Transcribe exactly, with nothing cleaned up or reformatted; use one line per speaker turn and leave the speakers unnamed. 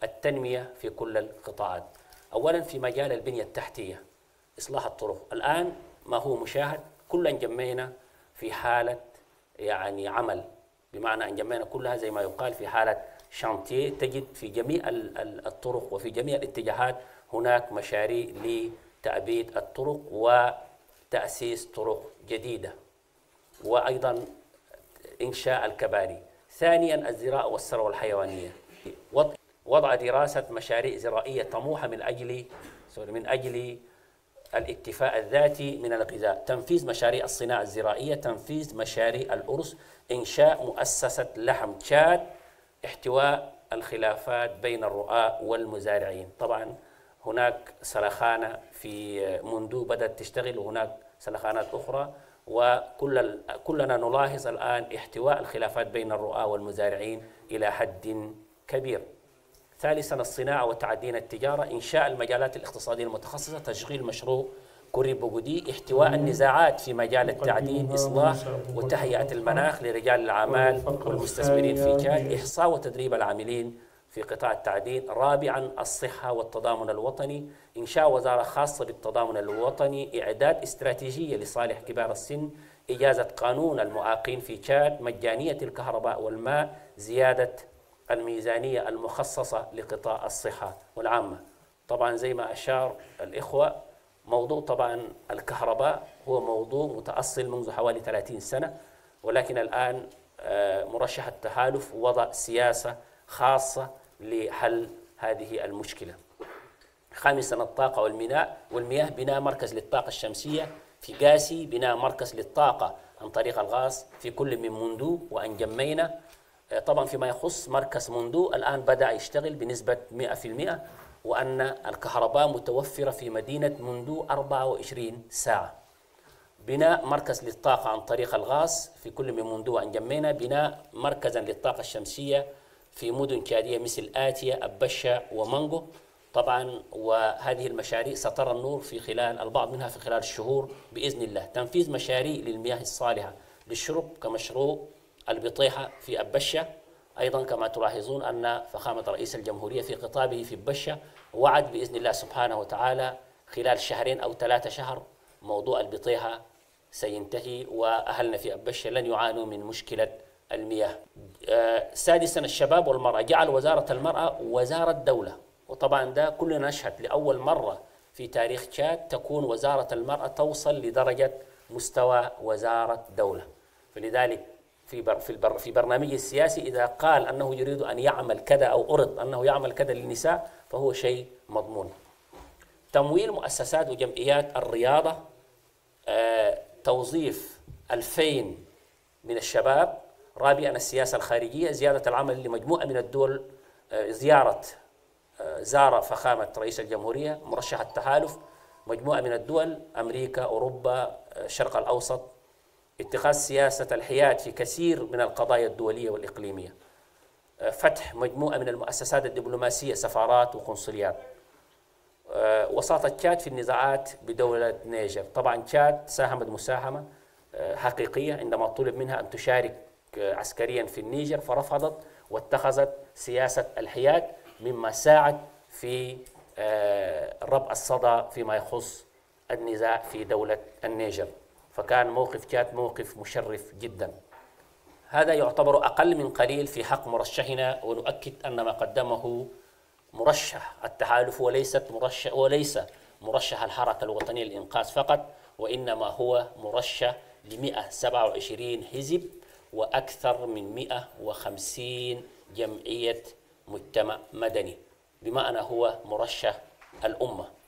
التنمية في كل القطاعات. أولا في مجال البنية التحتية، إصلاح الطرق. الآن ما هو مشاهد كل انجمينا في حالة يعني عمل، بمعنى انجمينا كلها زي ما يقال في حالة شانتيه. تجد في جميع الطرق وفي جميع الاتجاهات هناك مشاريع لتأبيد الطرق وتأسيس طرق جديدة، وأيضا إنشاء الكباري. ثانيا الزراعة والثروة الحيوانية، وضع دراسة مشاريع زراعية طموحة من أجل من أجل الاكتفاء الذاتي من الغذاء، تنفيذ مشاريع الصناعة الزراعية، تنفيذ مشاريع الأرز، إنشاء مؤسسة لحم تشاد، احتواء الخلافات بين الرعاة والمزارعين. طبعا هناك سلخانة في منذ بدأت تشتغل، وهناك سلخانات أخرى، وكل كلنا نلاحظ الآن احتواء الخلافات بين الرعاة والمزارعين إلى حد كبير. ثالثا الصناعة وتعدين التجارة، إنشاء المجالات الاقتصادية المتخصصة، تشغيل مشروع كوري بوغودي، احتواء النزاعات في مجال التعدين، إصلاح وتهيئة المناخ لرجال الأعمال والمستثمرين في تشاد، إحصاء وتدريب العاملين في قطاع التعدين. رابعا الصحة والتضامن الوطني، إنشاء وزارة خاصة بالتضامن الوطني، إعداد استراتيجية لصالح كبار السن، إجازة قانون المعاقين في تشاد، مجانية الكهرباء والماء، زيادة الميزانية المخصصة لقطاع الصحة والعامة. طبعا زي ما أشار الإخوة، موضوع طبعا الكهرباء هو موضوع متأصل منذ حوالي ثلاثين سنة، ولكن الآن مرشح التحالف وضع سياسة خاصة لحل هذه المشكلة. خامسا الطاقة والمياه والمياه بناء مركز للطاقة الشمسية في قاسي، بناء مركز للطاقة عن طريق الغاز في كل من مندو وأنجمينا. طبعا فيما يخص مركز مندو الآن بدأ يشتغل بنسبة مئة في المئة، وأن الكهرباء متوفرة في مدينة مندو أربعة وعشرين ساعة. بناء مركز للطاقة عن طريق الغاز في كل من مندو وأنجمينا، بناء مركزا للطاقة الشمسية في مدن تشادية مثل آتية، أبشة ومانجو. طبعا وهذه المشاريع سترى النور في خلال البعض منها في خلال الشهور بإذن الله. تنفيذ مشاريع للمياه الصالحة للشرب كمشروع البطيحة في أبشة. أيضا كما تلاحظون أن فخامة رئيس الجمهورية في خطابه في أبشة وعد بإذن الله سبحانه وتعالى خلال شهرين أو ثلاثة شهر موضوع البطيحة سينتهي، وأهلنا في أبشة لن يعانوا من مشكلة المياه. آه سادسا الشباب والمرأة، جعل وزارة المرأة وزارة دولة، وطبعا ده كلنا نشهد لأول مرة في تاريخ تشاد تكون وزارة المرأة توصل لدرجة مستوى وزارة دولة. فلذلك في بر في, البر في برنامجه السياسي إذا قال أنه يريد أن يعمل كذا أو أرد أنه يعمل كذا للنساء فهو شيء مضمون. تمويل مؤسسات وجمعيات الرياضة، آه توظيف ألفين من الشباب. رابعا السياسة الخارجية، زيادة العمل لمجموعة من الدول. آه زيارة آه زار فخامة رئيس الجمهورية مرشح التحالف مجموعة من الدول، أمريكا، أوروبا، الشرق الأوسط، اتخاذ سياسة الحياد في كثير من القضايا الدولية والإقليمية. فتح مجموعة من المؤسسات الدبلوماسية، سفارات وقنصليات. وساطة تشاد في النزاعات بدولة نيجر. طبعا تشاد ساهمت مساهمة حقيقية عندما طلب منها أن تشارك عسكريا في النيجر فرفضت، واتخذت سياسة الحياد مما ساعد في ربع الصدى فيما يخص النزاع في دولة النيجر. فكان موقف تشاد موقف مشرف جدا. هذا يعتبر أقل من قليل في حق مرشحنا، ونؤكد أن ما قدمه مرشح التحالف وليست مرشح وليس مرشح الحركة الوطنية للإنقاذ فقط، وإنما هو مرشح ل مئة وسبعة وعشرين حزب وأكثر من مئة وخمسين جمعية مجتمع مدني، بمعنى هو مرشح الأمة.